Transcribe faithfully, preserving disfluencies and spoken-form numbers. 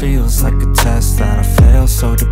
feels like a test that I fail so